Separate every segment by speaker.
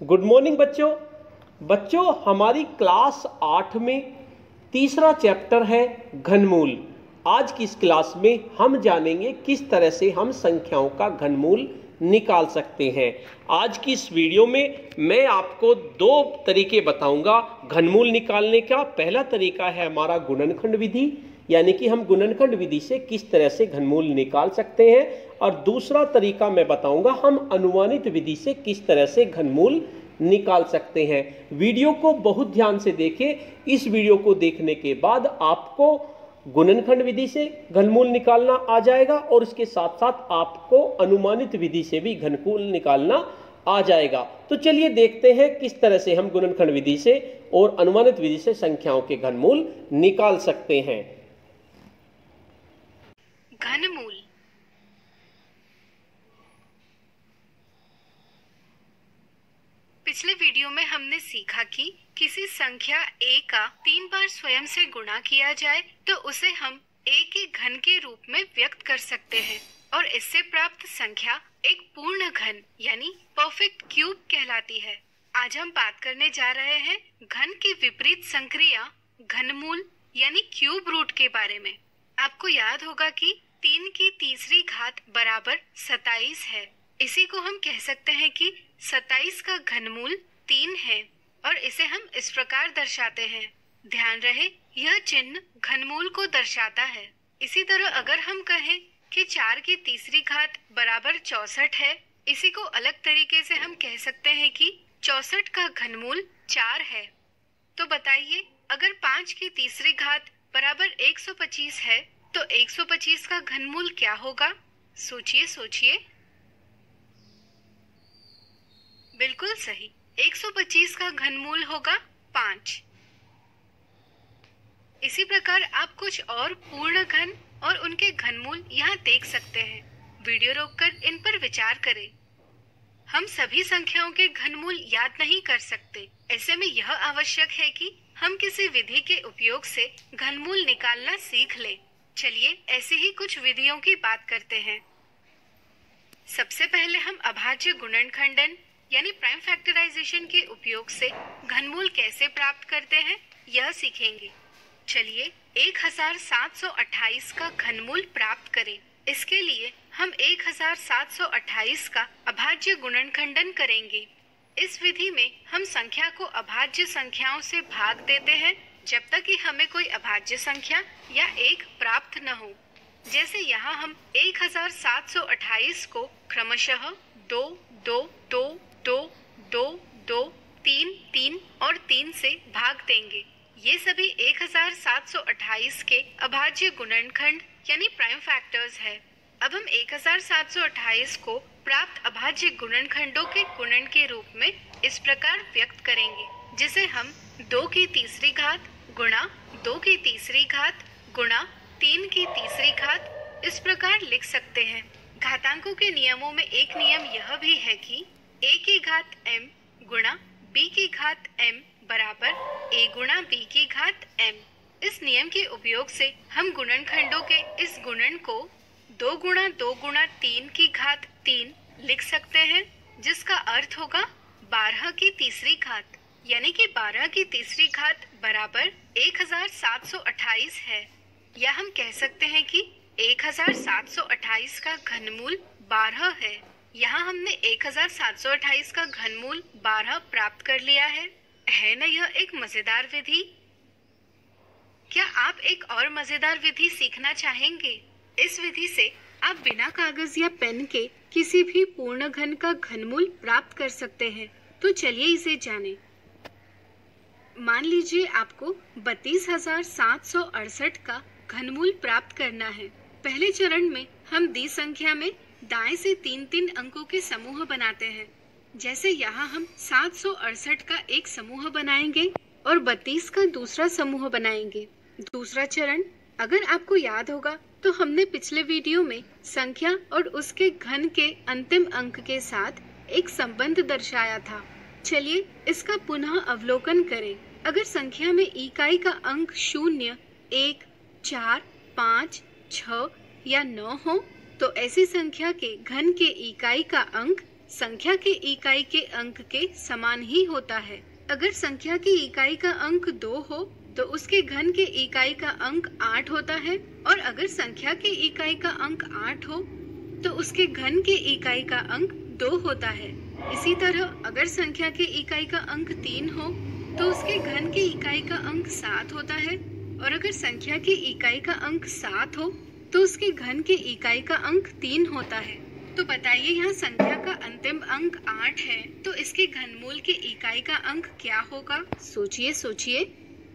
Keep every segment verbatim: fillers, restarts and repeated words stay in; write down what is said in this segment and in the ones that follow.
Speaker 1: Good morning बच्चों। बच्चों हमारी क्लास आठ में तीसरा चैप्टर है घनमूल। आज की इस क्लास में हम जानेंगे किस तरह से हम संख्याओं का घनमूल निकाल सकते हैं। आज की इस वीडियो में मैं आपको दो तरीके बताऊंगा घनमूल निकालने का। पहला तरीका है हमारा गुणनखंड विधि, यानी कि हम गुणनखंड विधि से किस तरह से घनमूल निकाल सकते हैं, और दूसरा तरीका मैं बताऊंगा हम अनुमानित विधि से किस तरह से घनमूल निकाल सकते हैं। वीडियो को बहुत ध्यान से देखें। इस वीडियो को देखने के बाद आपको गुणनखंड विधि से घनमूल निकालना आ जाएगा और इसके साथ साथ आपको अनुमानित विधि से भी घनमूल निकालना आ जाएगा। तो चलिए देखते हैं किस तरह से हम गुणनखंड विधि से और अनुमानित विधि से संख्याओं के घनमूल निकाल सकते हैं।
Speaker 2: घनमूल। पिछले वीडियो में हमने सीखा कि किसी संख्या a का तीन बार स्वयं से गुणा किया जाए तो उसे हम a के घन के रूप में व्यक्त कर सकते हैं और इससे प्राप्त संख्या एक पूर्ण घन यानी परफेक्ट क्यूब कहलाती है। आज हम बात करने जा रहे हैं घन की विपरीत संक्रिया घनमूल यानी क्यूब रूट के बारे में। आपको याद होगा कि तीन की तीसरी घात बराबर सताइस है। इसी को हम कह सकते हैं कि सताइस का घनमूल तीन है और इसे हम इस प्रकार दर्शाते हैं। ध्यान रहे यह चिन्ह घनमूल को दर्शाता है। इसी तरह अगर हम कहें कि चार की तीसरी घात बराबर चौसठ है, इसी को अलग तरीके से हम कह सकते हैं कि चौसठ का घनमूल चार है। तो बताइए अगर पाँच की तीसरी घात बराबर एक सौ पच्चीस है तो एक सौ पच्चीस का घनमूल क्या होगा? सोचिए सोचिए। बिल्कुल सही, एक सौ पच्चीस का घनमूल होगा पाँच। इसी प्रकार आप कुछ और पूर्ण घन और उनके घनमूल यहाँ देख सकते हैं। वीडियो रोककर इन पर विचार करें। हम सभी संख्याओं के घनमूल याद नहीं कर सकते। ऐसे में यह आवश्यक है कि हम किसी विधि के उपयोग से घनमूल निकालना सीख लें। चलिए ऐसी ही कुछ विधियों की बात करते हैं। सबसे पहले हम अभाज्य गुणनखंडन यानी प्राइम फैक्टराइजेशन के उपयोग से घनमूल कैसे प्राप्त करते हैं यह सीखेंगे। चलिए एक हजार सात सौ अट्ठाईस का घनमूल प्राप्त करें। इसके लिए हम एक हजार सात सौ अट्ठाईस का अभाज्य गुणनखंडन करेंगे। इस विधि में हम संख्या को अभाज्य संख्याओं से भाग देते हैं जब तक कि हमें कोई अभाज्य संख्या या एक प्राप्त न हो। जैसे यहाँ हम एक हजार सात सौ अट्ठाईस को क्रमशः दो दो दो दो दो दो तीन तीन और तीन से भाग देंगे। ये सभी एक हजार सात सौ अट्ठाईस के अभाज्य गुणनखंड यानी प्राइम फैक्टर्स है। अब हम एक हजार सात सौ अट्ठाईस को प्राप्त अभाज्य गुणनखंडों के गुणन के रूप में इस प्रकार व्यक्त करेंगे, जिसे हम दो की तीसरी घात गुणा दो की तीसरी घात गुणा तीन की तीसरी घात इस प्रकार लिख सकते हैं। घातांकों के नियमों में एक नियम यह भी है कि a की घात m गुणा b की घात m बराबर a गुणा b की घात m। इस नियम के उपयोग से हम गुणनखंडों के इस गुणन को दो गुणा दो गुणा तीन की घात तीन लिख सकते हैं, जिसका अर्थ होगा बारह की तीसरी घात, यानी कि बारह की तीसरी घात बराबर एक हजार सात सौ अट्ठाईस है। या हम कह सकते हैं कि एक हजार सात सौ अट्ठाईस का घनमूल बारह है। यहाँ हमने एक हजार सात सौ अट्ठाईस का घनमूल बारह प्राप्त कर लिया है। है ना यह एक मजेदार विधि? क्या आप एक और मजेदार विधि सीखना चाहेंगे? इस विधि से आप बिना कागज या पेन के किसी भी पूर्ण घन का घनमूल प्राप्त कर सकते हैं। तो चलिए इसे जानें। मान लीजिए आपको बत्तीस हजार सात सौ अड़सठ का घनमूल प्राप्त करना है। पहले चरण में हम दी संख्या में दाएं से तीन तीन अंकों के समूह बनाते हैं। जैसे यहाँ हम सात सौ अड़सठ का एक समूह बनाएंगे और बत्तीस का दूसरा समूह बनाएंगे। दूसरा चरण, अगर आपको याद होगा तो हमने पिछले वीडियो में संख्या और उसके घन के अंतिम अंक के साथ एक संबंध दर्शाया था। चलिए इसका पुनः अवलोकन करें। अगर संख्या में इकाई का अंक शून्य, एक, चार, पाँच, छह या नौ हो तो ऐसी संख्या के घन के इकाई का अंक संख्या के इकाई के अंक के समान ही होता है। अगर संख्या की इकाई का अंक दो हो तो उसके घन के इकाई का अंक आठ होता है, और अगर संख्या की इकाई का अंक आठ हो तो उसके घन के इकाई का अंक दो होता है। इसी तरह अगर संख्या की इकाई का अंक तीन हो तो उसके घन की इकाई का अंक सात होता है, और अगर संख्या की इकाई का अंक सात हो तो उसके घन की इकाई का अंक तीन होता है। तो बताइए, यहाँ संख्या का अंतिम अंक आठ है तो इसके घनमूल की इकाई का अंक क्या होगा? सोचिए सोचिए।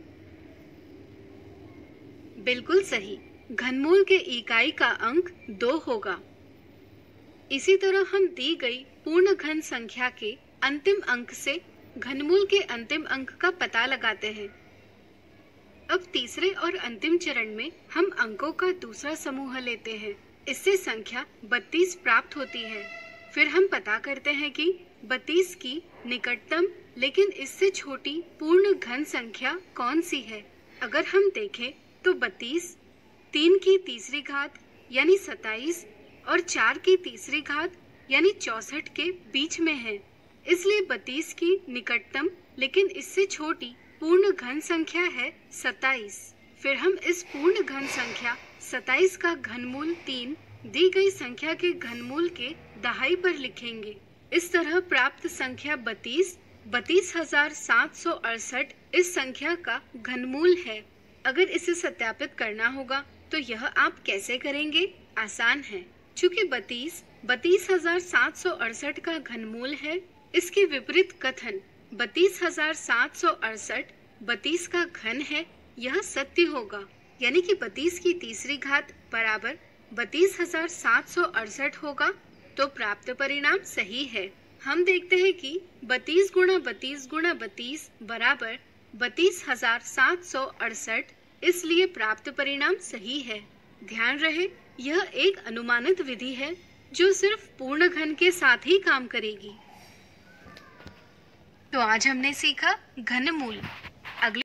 Speaker 2: बिल्कुल सही, घनमूल के इकाई का अंक दो होगा। इसी तरह हम दी गई पूर्ण घन संख्या के अंतिम अंक से घनमूल के अंतिम अंक का पता लगाते हैं। अब तीसरे और अंतिम चरण में हम अंकों का दूसरा समूह लेते हैं। इससे संख्या बत्तीस प्राप्त होती है। फिर हम पता करते हैं कि बत्तीस की निकटतम लेकिन इससे छोटी पूर्ण घन संख्या कौन सी है। अगर हम देखें तो बत्तीस तीन की तीसरी घात यानी सत्ताईस और चार की तीसरी घात यानी चौसठ के बीच में है। इसलिए बत्तीस की निकटतम लेकिन इससे छोटी पूर्ण घन संख्या है सत्ताईस। फिर हम इस पूर्ण घन संख्या सत्ताईस का घनमूल तीन दी गई संख्या के घनमूल के दहाई पर लिखेंगे। इस तरह प्राप्त संख्या बत्तीस बत्तीस हजार सात सौ अड़सठ इस संख्या का घनमूल है। अगर इसे सत्यापित करना होगा तो यह आप कैसे करेंगे? आसान है। चूँकि बत्तीस बत्तीस हजार सात सौ अड़सठ का घनमूल है, इसके विपरीत कथन बत्तीस हजार सात सौ अड़सठ बत्तीस का घन है, यह सत्य होगा। यानी कि बत्तीस की तीसरी घात बराबर बत्तीस हजार सात सौ अड़सठ होगा। तो प्राप्त परिणाम सही है। हम देखते हैं कि बत्तीस गुणा बत्तीस गुणा बत्तीस बराबर बत्तीस हजार सात सौ अड़सठ, इसलिए प्राप्त परिणाम सही है। ध्यान रहे, यह एक अनुमानित विधि है जो सिर्फ पूर्ण घन के साथ ही काम करेगी। तो आज हमने सीखा घनमूल।